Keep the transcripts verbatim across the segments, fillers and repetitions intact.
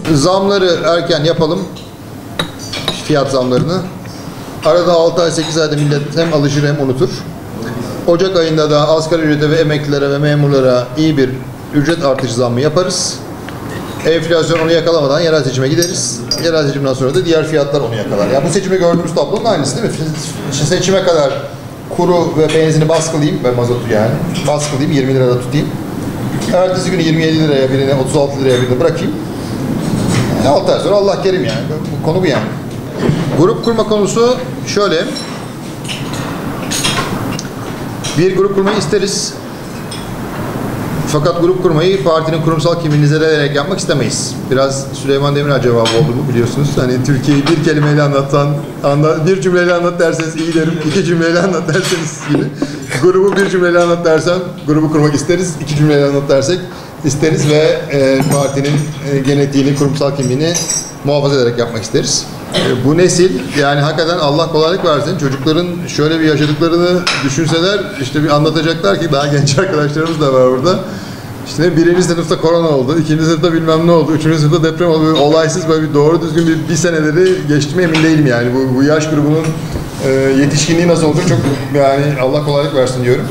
zamları erken yapalım. Fiyat zamlarını. Arada altı ay sekiz ayda millet hem alışır hem unutur. Ocak ayında da asgari ücrete ve emeklilere ve memurlara iyi bir ücret artışı zammı yaparız. Enflasyon onu yakalamadan yerel seçime gideriz. Yerel seçimden sonra da diğer fiyatlar onu yakalar. Yani bu seçimi gördüğümüz tablonun aynısı değil mi? Seçime kadar kuru ve benzini baskılayayım ve mazotu yani baskılayayım, yirmi lirada tutayım. Ertesi günü yirmi yedi liraya birine, otuz altı liraya birine bırakayım. Yani altı ay sonra Allah kerim yani. Bu konu bu yani. Grup kurma konusu şöyle. Bir grup kurmayı isteriz. Fakat grup kurmayı partinin kurumsal kimliğini zedeleyerek yapmak istemeyiz. Biraz Süleyman Demirel cevabı oldu bu biliyorsunuz. Hani Türkiye'yi bir kelimeyle anlatsan, anla, bir cümleyle anlat derseniz iyi derim, iki cümleyle anlat derseniz gibi. Grubu bir cümleyle anlat dersen, grubu kurmak isteriz, iki cümleyle anlat dersek isteriz ve e, partinin e, genetiğini, kurumsal kimliğini muhafaza ederek yapmak isteriz. E, bu nesil, yani hakikaten Allah kolaylık versin, çocukların şöyle bir yaşadıklarını düşünseler, işte bir anlatacaklar ki daha genç arkadaşlarımız da var burada. İşte birinci sınıfta korona oldu, ikinci sınıfta bilmem ne oldu, üçüncü sınıfta deprem oldu, böyle olaysız böyle bir doğru düzgün bir, bir seneleri geçtiğime emin değilim yani. Bu, bu yaş grubunun e, yetişkinliği nasıl olacak çok yani Allah kolaylık versin diyorum.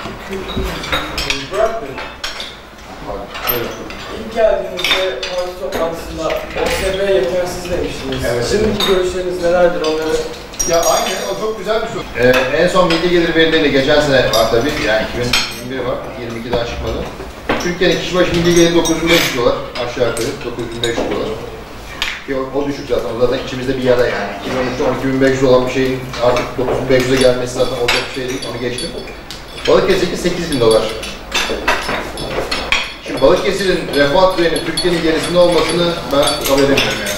İlk geldiğinizde parti toplantısında O S B yetersiz demiştiniz. Evet. Şimdiki görüşleriniz nelerdir onları? Ya aynen, o çok güzel bir soru. Ee, en son milli gelir verileriyle geçen sene var tabii, yani iki bin yirmi bir var, yirmi iki daha çıkmadı. Türkiye'nin kişi başı milli geliri dokuz bin beş yüz dolar, aşağı yukarı dokuz bin beş yüz dolar. Ki o, o düşük zaten, o zaten içimizde bir yara yani. iki bin on üçte on iki bin beş yüz olan bir şeyin artık dokuz bin beş yüze gelmesi zaten olacak bir şey değil, onu geçtim. Balıkesir'deki sekiz bin dolar. Şimdi Balıkesir'in refah düzeyinin Türkiye'nin gerisinde olmasını ben kabul edemiyorum yani.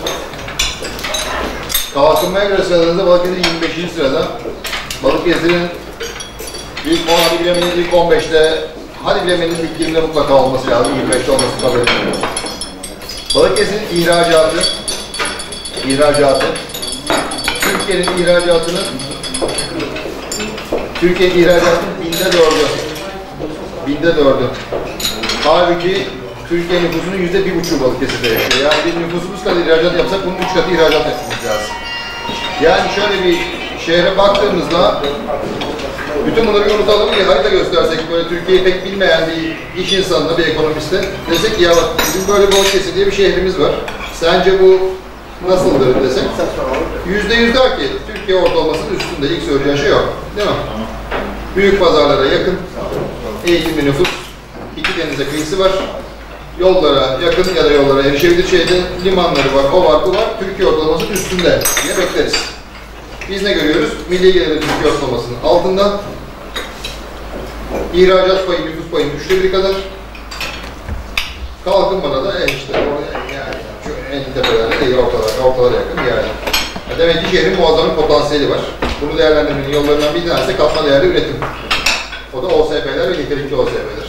Kalkınmaya göre sıralarında Balıkesir yirmi beşinci sırada. Balıkesir'in ilk on, hadi bilemenin ilk on beşte, hadi bilemenin ilk yirmide mutlaka olması lazım, yirmi beşte olması kabul edemiyorum. Balıkesir'in ihracatı, ihracatı, Türkiye'nin ihracatının, Türkiye'nin ihracatının binde dördü, binde dördü. Halbuki Türkiye nüfusunun yüzde bir buçuğu Balıkesir'de yaşıyor. Yani bir nüfusumuz kadar ihracat yapsak bunun üç katı ihracat yapmamız lazım. Yani şöyle bir şehre baktığımızda bütün bunları unutalım, bir harita göstersek böyle Türkiye'yi pek bilmeyen bir iş insanına, bir ekonomiste desek ki ya bak bizim böyle Balıkesir diye bir şehrimiz var. Sence bu nasıldır desek yüzde yüz der ki Türkiye ortalamasının üstünde, ilk söyleyeceğin şey yok. Değil mi? Büyük pazarlara yakın, eğitimli nüfus, iki denize kıyısı var. Yollara yakın ya da yollara erişebilir şeyde, limanları var, o var, bu var. Türkiye ortalamasının üstünde diye bekleriz. Biz ne görüyoruz? Milli gelirin Türkiye ortalamasının altında. İhracat payı, nüfus payının üçte biri kadar. Kalkınmada da e işte yani şu en tepelerde değil, ortalara, ortalara yakın bir yer. Demek ki şehrin muazzam bir potansiyeli var. Bunu değerlendirmenin yollarından bir tanesi katma değerli üretim. O da O S P'ler ve nitelikli O S P'ler.